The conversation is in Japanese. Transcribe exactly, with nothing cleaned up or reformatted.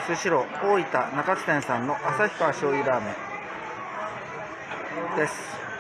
スシロー大分中津店さんの旭川醤油ラーメンです。